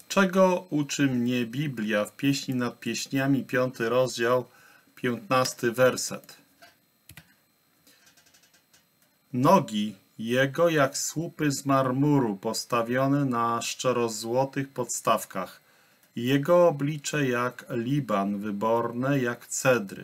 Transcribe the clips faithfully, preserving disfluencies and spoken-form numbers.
Czego uczy mnie Biblia w Pieśni nad Pieśniami, piąty rozdział, piętnasty werset. Nogi jego jak słupy z marmuru postawione na szczerozłotych podstawkach. Jego oblicze jak Liban, wyborne jak cedry.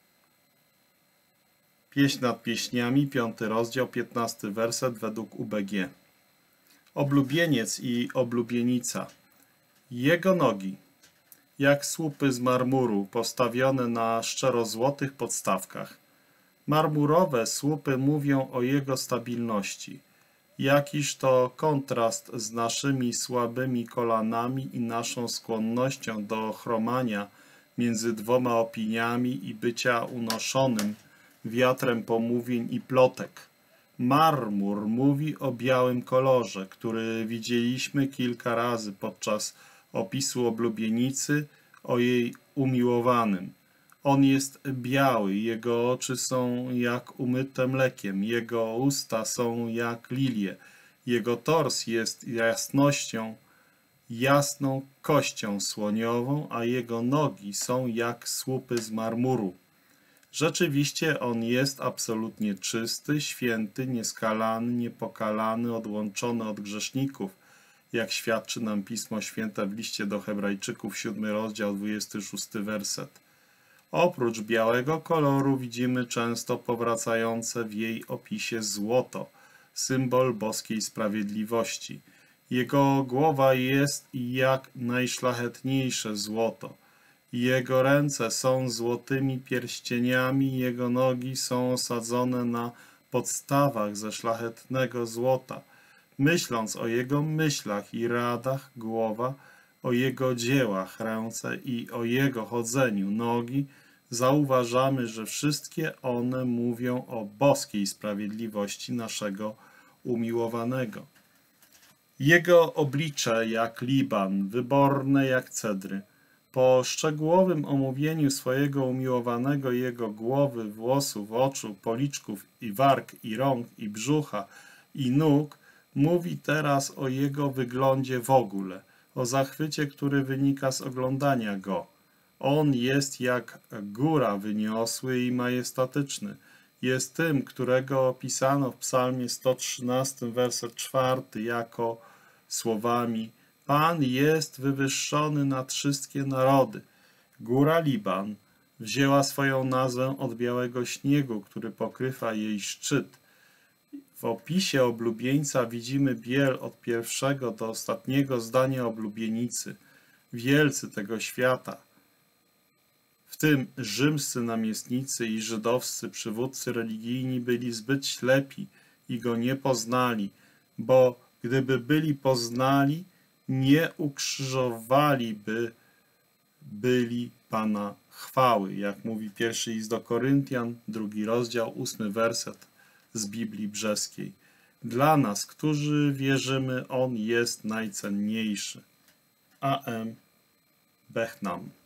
Pieśń nad Pieśniami, piąty rozdział, piętnasty werset według U B G. Oblubieniec i oblubienica. Jego nogi, jak słupy z marmuru, postawione na szczerozłotych podstawkach. Marmurowe słupy mówią o jego stabilności. Jakiż to kontrast z naszymi słabymi kolanami i naszą skłonnością do chromania między dwoma opiniami i bycia unoszonym wiatrem pomówień i plotek. Marmur mówi o białym kolorze, który widzieliśmy kilka razy podczas opisu oblubienicy o jej umiłowanym. On jest biały, jego oczy są jak umyte mlekiem, jego usta są jak lilie, jego tors jest jasnością, jasną kością słoniową, a jego nogi są jak słupy z marmuru. Rzeczywiście on jest absolutnie czysty, święty, nieskalany, niepokalany, odłączony od grzeszników, jak świadczy nam Pismo Święte w liście do Hebrajczyków, siódmy rozdział, dwudziesty szósty werset. Oprócz białego koloru widzimy często powracające w jej opisie złoto, symbol boskiej sprawiedliwości. Jego głowa jest jak najszlachetniejsze złoto. Jego ręce są złotymi pierścieniami, jego nogi są osadzone na podstawach ze szlachetnego złota. Myśląc o jego myślach i radach, głowa, o jego dziełach, ręce i o jego chodzeniu, nogi, zauważamy, że wszystkie one mówią o boskiej sprawiedliwości naszego umiłowanego. Jego oblicze jak Liban, wyborne jak cedry. Po szczegółowym omówieniu swojego umiłowanego, jego głowy, włosów, oczu, policzków i warg, i rąk, i brzucha, i nóg, mówi teraz o jego wyglądzie w ogóle, o zachwycie, który wynika z oglądania go. On jest jak góra, wyniosły i majestatyczny. Jest tym, którego opisano w psalmie sto trzynastym, werset czwarty, jako słowami: Pan jest wywyższony nad wszystkie narody. Góra Liban wzięła swoją nazwę od białego śniegu, który pokrywa jej szczyt. W opisie oblubieńca widzimy biel od pierwszego do ostatniego zdania oblubienicy. Wielcy tego świata, w tym rzymscy namiestnicy i żydowscy przywódcy religijni, byli zbyt ślepi i go nie poznali, bo gdyby byli poznali, nie ukrzyżowaliby byli Pana chwały, jak mówi pierwszy list do Koryntian, drugi rozdział, ósmy werset z Biblii Brzeskiej. Dla nas, którzy wierzymy, On jest najcenniejszy. A M. Bechnam.